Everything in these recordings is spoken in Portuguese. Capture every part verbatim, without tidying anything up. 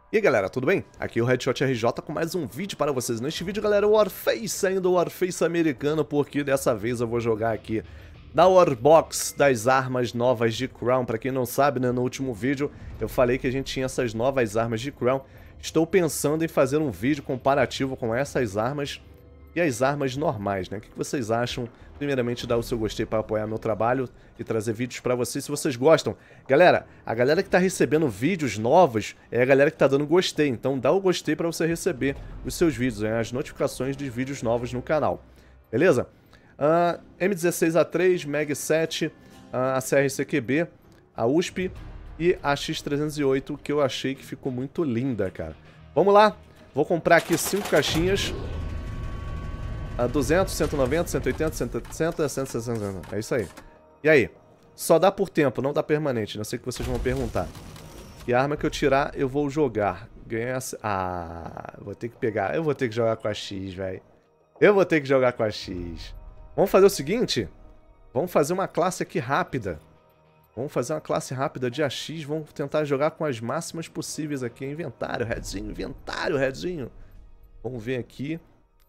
E aí galera, tudo bem? Aqui é o Headshot R J com mais um vídeo para vocês. Neste vídeo, galera, o Warface, ainda o Warface americano, porque dessa vez eu vou jogar aqui na Warbox das armas novas de Crown. Para quem não sabe, né, no último vídeo eu falei que a gente tinha essas novas armas de Crown. Estou pensando em fazer um vídeo comparativo com essas armas e as armas normais, né? O que vocês acham? Primeiramente, dá o seu gostei para apoiar meu trabalho e trazer vídeos para vocês se vocês gostam. Galera, a galera que tá recebendo vídeos novos é a galera que tá dando gostei. Então dá o gostei para você receber os seus vídeos, né? As notificações de vídeos novos no canal. Beleza? Uh, M dezesseis A três, Mag sete, uh, a C R C Q B, a U S P e a X trezentos e oito, que eu achei que ficou muito linda, cara. Vamos lá? Vou comprar aqui cinco caixinhas. A duzentos, cento e noventa, cento e oitenta, cento e sessenta, cento e sessenta. É isso aí. E aí? Só dá por tempo, não dá permanente. Não sei o que vocês vão perguntar. Que arma que eu tirar, eu vou jogar. Ganhar essa... Ah, vou ter que pegar. Eu vou ter que jogar com a X, velho. Eu vou ter que jogar com a X. Vamos fazer o seguinte? Vamos fazer uma classe aqui rápida. Vamos fazer uma classe rápida de A X. Vamos tentar jogar com as máximas possíveis aqui. Inventário, Redzinho. Inventário, Redzinho. Vamos ver aqui.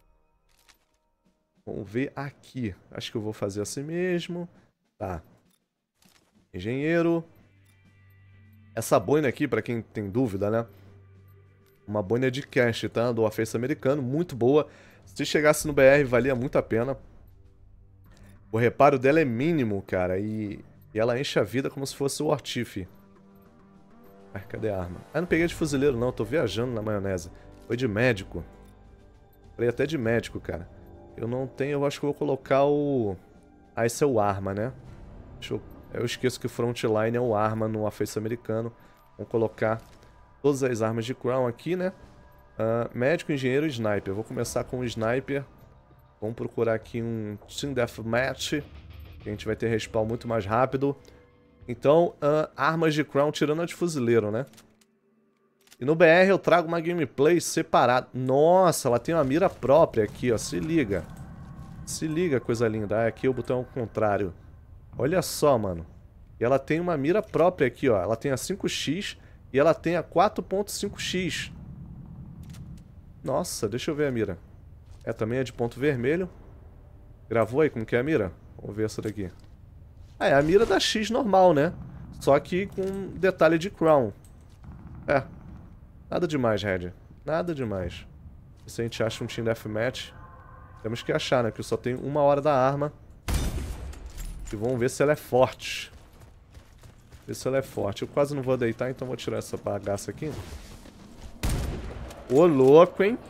Vamos ver aqui. Acho que eu vou fazer assim mesmo. Tá. Engenheiro. Essa boina aqui, pra quem tem dúvida, né? Uma boina de cache, tá? Do Warface americano. Muito boa. Se chegasse no B R, valia muito a pena. O reparo dela é mínimo, cara. E, e ela enche a vida como se fosse o Ortife. Ai, cadê a arma? Ah, não peguei de fuzileiro, não. Tô viajando na maionese. Foi de médico. Falei até de médico, cara. Eu não tenho, eu acho que eu vou colocar o... Ah, esse é o arma, né? Deixa eu... eu esqueço que o Frontline é o arma no Warface americano. Vamos colocar todas as armas de Crown aqui, né? Uh, médico, engenheiro e sniper. Eu vou começar com o sniper. Vamos procurar aqui um Team Deathmatch, que a gente vai ter respawn muito mais rápido. Então, uh, armas de Crown tirando a de fuzileiro, né? E no B R eu trago uma gameplay separada. Nossa, ela tem uma mira própria aqui, ó. Se liga. Se liga, coisa linda. Ah, aqui o botão é o contrário. Olha só, mano. E ela tem uma mira própria aqui, ó. Ela tem a cinco x e ela tem a quatro ponto cinco x. Nossa, deixa eu ver a mira. É, também é de ponto vermelho. Gravou aí como que é a mira? Vamos ver essa daqui. Ah, é a mira da X normal, né? Só que com detalhe de Crown. É. Nada demais, Red. Nada demais. Se a gente acha um Team Deathmatch, temos que achar, né? Que eu só tenho uma hora da arma. E vamos ver se ela é forte. Ver se ela é forte. Eu quase não vou deitar, então vou tirar essa bagaça aqui. Ô, louco, hein?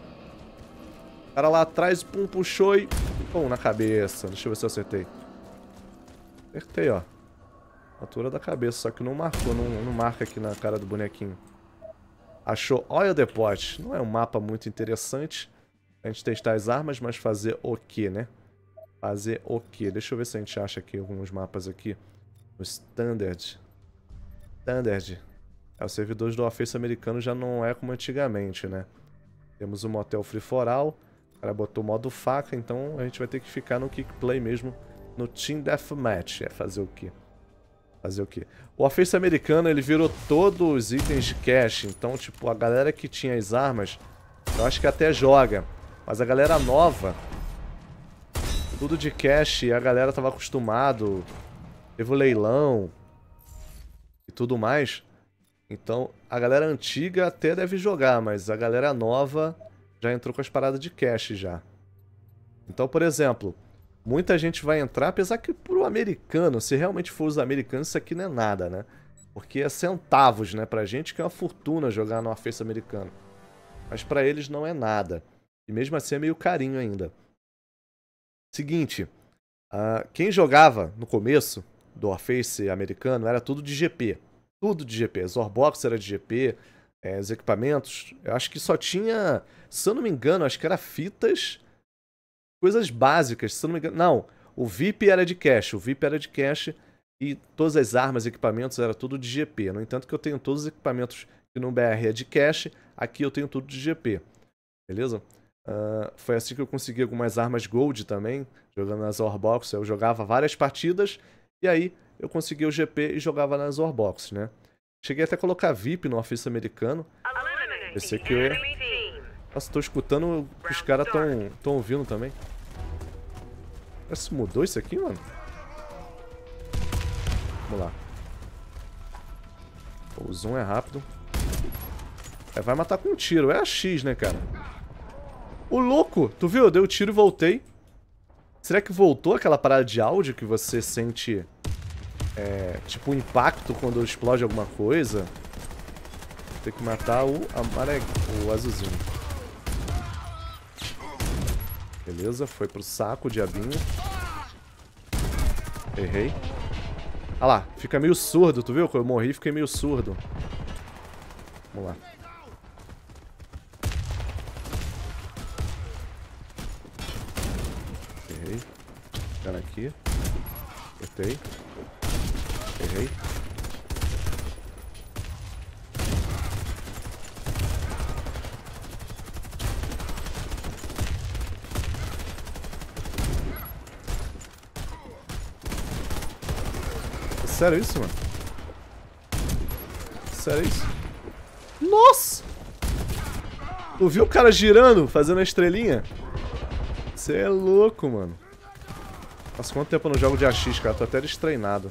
O cara lá atrás, pum, puxou e... Pum, na cabeça. Deixa eu ver se eu acertei. Acertei, ó. Altura da cabeça, só que não marcou. Não, não marca aqui na cara do bonequinho. Achou Oil Depot. Não é um mapa muito interessante a gente testar as armas, mas fazer o que, né? Fazer o que? Deixa eu ver se a gente acha aqui alguns mapas aqui. O Standard. Standard. É, os servidores do Warface americano já não é como antigamente, né? Temos o Motel Free For All. O cara botou o modo faca, então a gente vai ter que ficar no Kickplay mesmo. No Team Deathmatch. É fazer o que? Fazer o quê? O Warface americano, ele virou todos os itens de cache. Então, tipo, a galera que tinha as armas, eu acho que até joga. Mas a galera nova, tudo de cache, a galera tava acostumado. Teve o leilão e tudo mais. Então, a galera antiga até deve jogar, mas a galera nova já entrou com as paradas de cache já. Então, por exemplo... Muita gente vai entrar, apesar que pro americano, se realmente for os americanos, isso aqui não é nada, né? Porque é centavos, né? Pra gente que é uma fortuna jogar no Warface americano. Mas pra eles não é nada. E mesmo assim é meio carinho ainda. Seguinte, uh, quem jogava no começo do Warface americano era tudo de G P. Tudo de G P. Zorbox era de G P, é, os equipamentos. Eu acho que só tinha, se eu não me engano, acho que era fitas... Coisas básicas, se eu não me engano. Não, o V I P era de cache, o V I P era de cache e todas as armas e equipamentos era tudo de G P. No entanto que eu tenho todos os equipamentos que no B R é de cache, aqui eu tenho tudo de G P. Beleza? Uh, foi assim que eu consegui algumas armas Gold também, jogando nas Warbox. Eu jogava várias partidas e aí eu consegui o G P e jogava nas Warbox, né? Cheguei até a colocar V I P no Warface americano. Pensei que eu ia... Nossa, tô escutando o que os caras tão, tão ouvindo também. Parece que mudou isso aqui, mano? Vamos lá. O zoom é rápido. É, vai matar com um tiro. É a X, né, cara? O louco! Tu viu? Eu dei o tiro e voltei. Será que voltou aquela parada de áudio que você sente... É, tipo um impacto quando explode alguma coisa? Tem que matar o amarelo, o azulzinho. Beleza, foi pro saco, diabinho. Errei. Ah lá, fica meio surdo, tu viu? Quando eu morri, fiquei meio surdo. Vamos lá. Errei. Cara aqui. Acertei. Errei. Sério isso, mano? Sério isso? Nossa! Tu viu o cara girando, fazendo a estrelinha? Você é louco, mano. Nossa, quanto tempo eu não jogo de A X, cara? Tô até destreinado.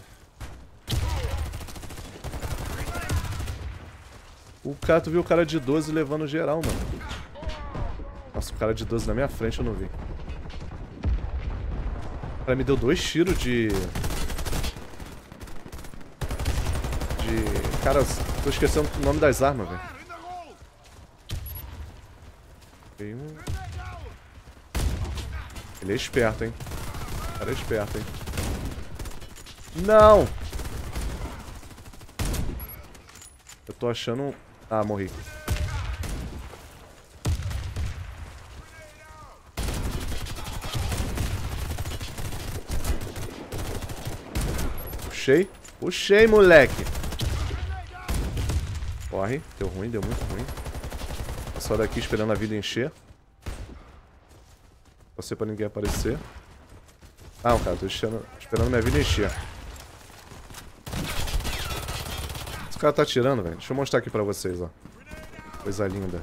O cara, tu viu o cara de doze levando geral, mano. Nossa, o cara de doze na minha frente eu não vi. O cara me deu dois tiros de... De... Cara, tô esquecendo o nome das armas, velho. Tem um... Ele é esperto, hein. O cara é esperto, hein. Não! Eu tô achando... Ah, morri. Puxei. Puxei, moleque. Corre. Deu ruim, deu muito ruim. Só daqui esperando a vida encher. Você pra ninguém aparecer. Ah, cara, tô esperando, esperando minha vida encher. Esse cara tá atirando, velho. Deixa eu mostrar aqui pra vocês, ó. Coisa linda.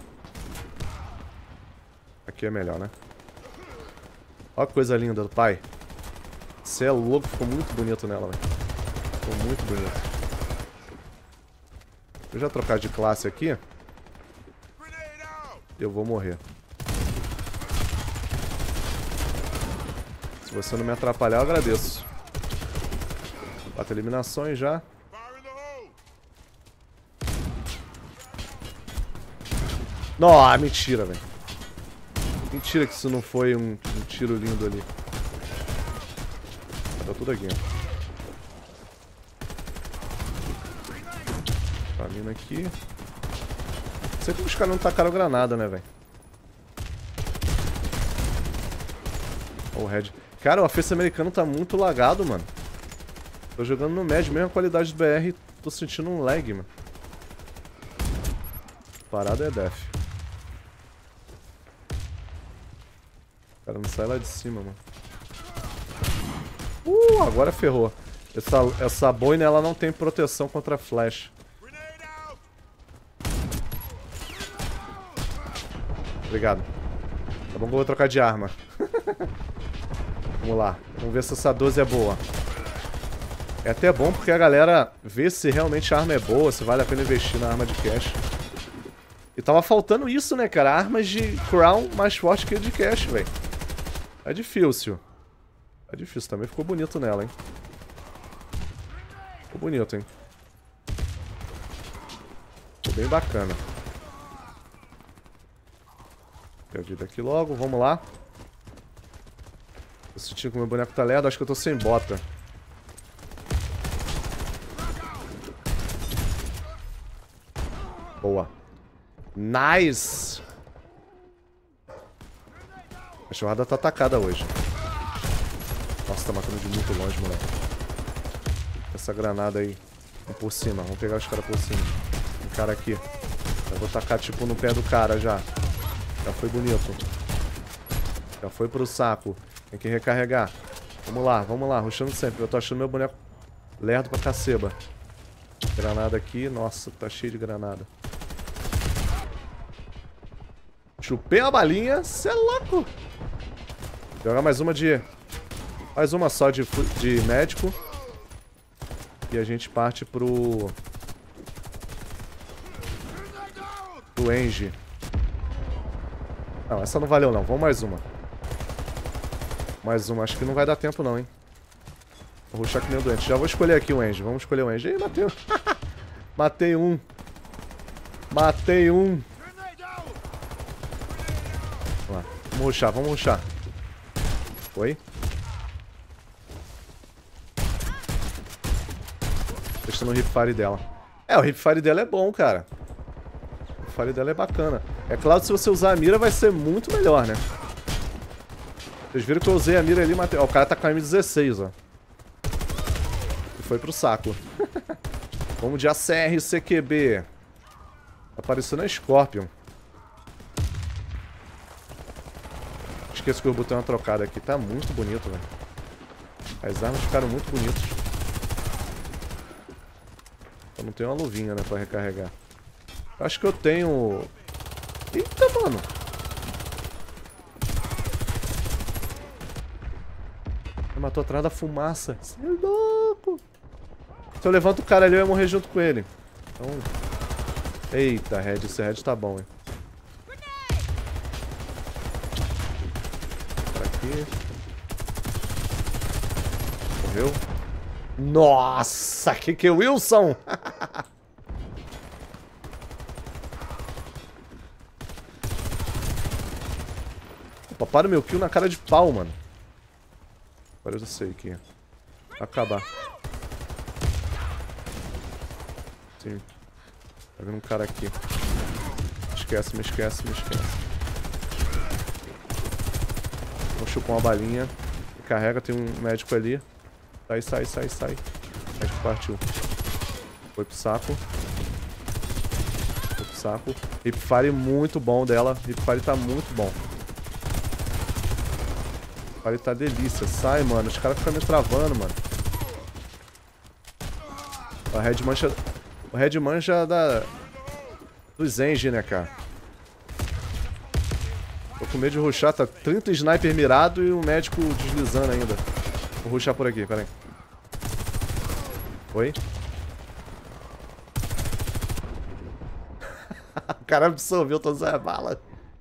Aqui é melhor, né? Ó que coisa linda do pai. Você é louco, ficou muito bonito nela, velho. Ficou muito bonito. Deixa eu já trocar de classe aqui. Eu vou morrer. Se você não me atrapalhar, eu agradeço. Quatro eliminações já. Não, mentira, velho. Mentira que isso não foi um, um tiro lindo ali. Tá tudo aqui. Caminho aqui. Não sei como os caras não tacaram granada, né, velho? Ó o Red. Cara, o Ofensa americano tá muito lagado, mano. Tô jogando no médio, mesma qualidade do B R, tô sentindo um lag, mano. Parada é def. O cara não sai lá de cima, mano. Uh, agora ferrou. Essa, essa boina, ela não tem proteção contra flash. Obrigado. Tá bom que eu vou trocar de arma. Vamos lá. Vamos ver se essa doze é boa. É até bom porque a galera vê se realmente a arma é boa, se vale a pena investir na arma de cash. E tava faltando isso, né, cara? Armas de Crown mais forte que a de cash, velho. É difícil. É difícil. Também ficou bonito nela, hein? Ficou bonito, hein? Ficou bem bacana. Tem a vida aqui logo. Vamos lá. Tô sentindo que meu boneco tá lerdo. Acho que eu tô sem bota. Boa. Nice! A cachorrada tá atacada hoje. Nossa, tá matando de muito longe, moleque. Essa granada aí. Vamos por cima. Vamos pegar os caras por cima. Tem cara aqui. Eu vou tacar tipo no pé do cara já. Já foi bonito. Já foi pro saco. Tem que recarregar. Vamos lá, vamos lá. Rushando sempre. Eu tô achando meu boneco lerdo pra caceba. Granada aqui. Nossa, tá cheio de granada. Chupei a balinha. Cê é louco. Jogar mais uma de... Mais uma só de, de médico. E a gente parte pro... Pro Engie. Não, essa não valeu não. Vamos mais uma. Mais uma. Acho que não vai dar tempo não, hein. Vou rushar que nem o doente. Já vou escolher aqui o Engie. Vamos escolher o Engie. Ih, matei um. Matei um. Matei um. Vamos lá. Vamos rushar, vamos rushar. Foi. Testando o hipfire dela. É, o hipfire dela é bom, cara. O hipfire dela é bacana. É claro que se você usar a mira vai ser muito melhor, né? Vocês viram que eu usei a mira ali e matei. Ó, o cara tá com a M dezesseis, ó. E foi pro saco. Vamos de A C R C Q B. Tá aparecendo a Scorpion. Esqueço que eu botei uma trocada aqui. Tá muito bonito, velho. As armas ficaram muito bonitas. Eu não tenho uma luvinha, né, pra recarregar. Acho que eu tenho... Eita, mano. Ele matou atrás da fumaça. Você é louco. Se eu levanto o cara ali, eu ia morrer junto com ele. Então... Eita, Red. Esse Red tá bom, hein. Por aqui. Morreu. Nossa, que que é Wilson? Opa, para o meu kill na cara de pau, mano. Agora eu já sei que vai acabar. Sim. Tá vendo um cara aqui. Esquece, me esquece, me esquece. Vou chupar uma balinha. Carrega, tem um médico ali. Sai, sai, sai, sai. O médico partiu. Foi pro saco. Foi pro saco. Hipfire muito bom dela. Hipfire tá muito bom. Hipfire tá delícia. Sai, mano. Os caras ficam me travando, mano. O Red mancha... O Red mancha da... dos Engie, né, cara? Tô com medo de rushar. Tá trinta sniper mirado e o médico deslizando ainda. Vou rushar por aqui, pera aí. Oi? O cara absorveu todas as balas.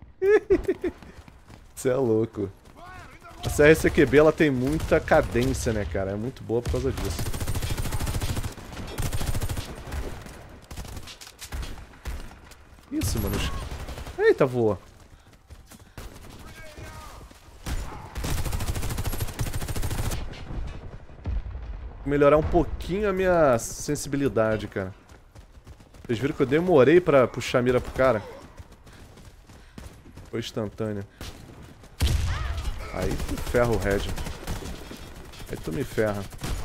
Você é louco. A C R C Q B ela tem muita cadência, né, cara? É muito boa por causa disso. Isso, mano. Eita, voa. Melhorar um pouquinho a minha sensibilidade, cara. Vocês viram que eu demorei pra puxar a mira pro cara? Foi instantâneo. Aí tu ferra o Red. Aí tu me ferra.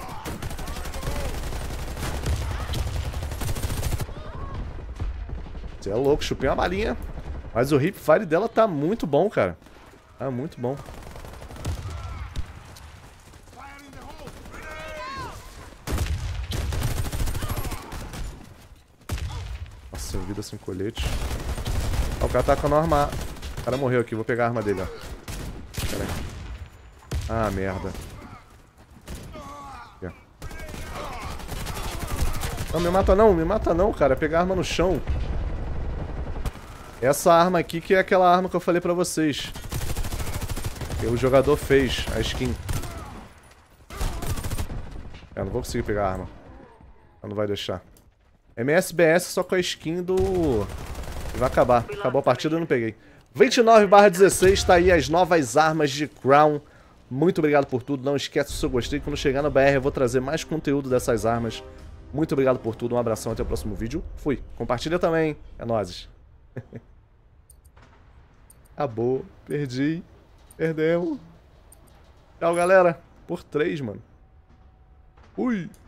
Você é louco, chupei uma balinha. Mas o hipfire dela tá muito bom, cara. Tá muito bom. Nossa, vida sem colete. Ó, o cara tá com a arma. O cara morreu aqui, vou pegar a arma dele, ó. Pera aí. Ah, merda. Aqui, ó. Não, me mata não, me mata não, cara. Pegar a arma no chão. Essa arma aqui que é aquela arma que eu falei pra vocês. Que o jogador fez, a skin. Eu não vou conseguir pegar a arma. Ela não vai deixar. M S B S só com a skin do... Vai acabar. Acabou a partida e eu não peguei. vinte e nove barra dezesseis, tá aí as novas armas de Crown. Muito obrigado por tudo. Não esquece do seu gostei. Quando chegar no B R eu vou trazer mais conteúdo dessas armas. Muito obrigado por tudo. Um abração, até o próximo vídeo. Fui. Compartilha também. É nóis. Acabou. Perdi. Perdemos. Tchau, galera. Por três, mano. Ui.